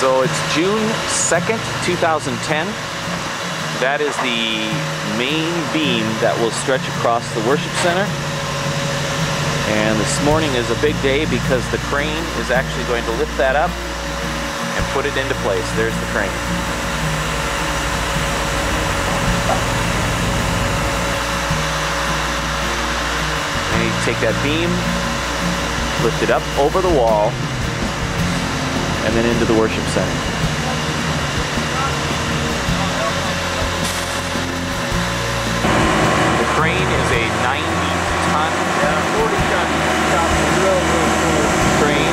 So it's June 2nd, 2010. That is the main beam that will stretch across the worship center. And this morning is a big day because the crane is actually going to lift that up and put it into place. There's the crane. And you take that beam, lift it up over the wall, and then into the worship center. The crane is a 90-ton, 40-ton crane.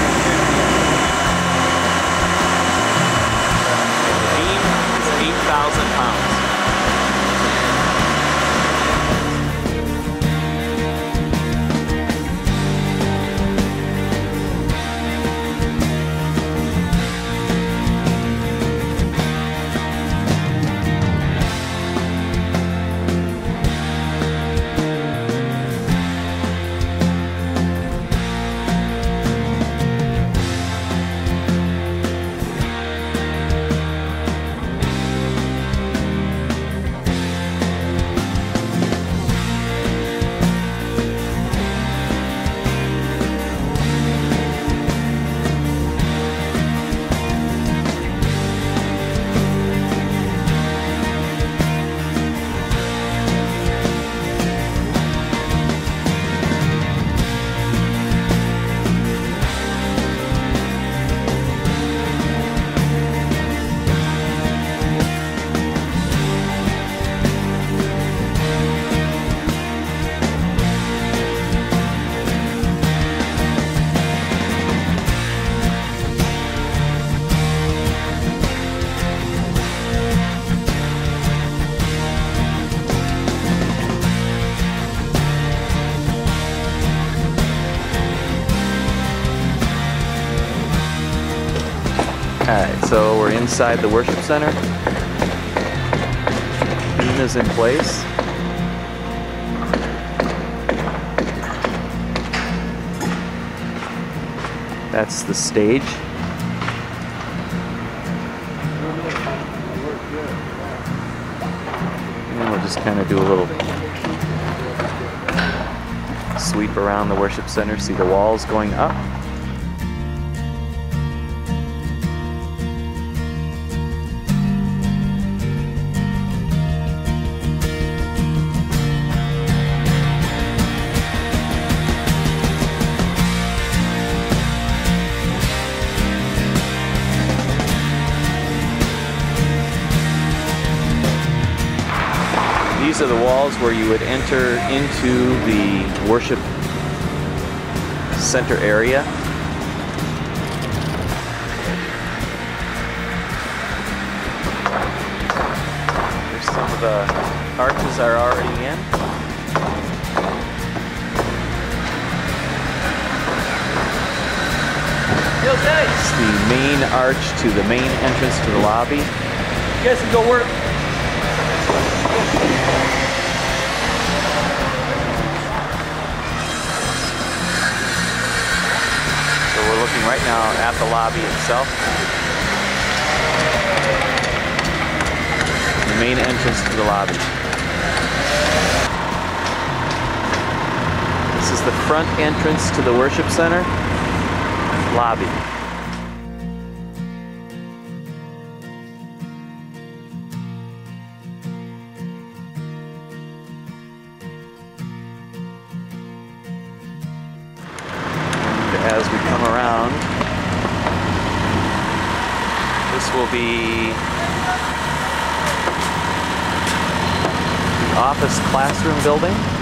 The beam is 8,000 pounds. Alright, so we're inside the worship center. Beam is in place. That's the stage. And we'll just kind of do a little sweep around the worship center, see the walls going up. These are the walls where you would enter into the worship center area. There's some of the arches are already in. It's the main arch to the main entrance to the lobby. You guys can go work. So we're looking right now at the lobby itself. The main entrance to the lobby. This is the front entrance to the worship center. Lobby. As we come around, this will be the office classroom building.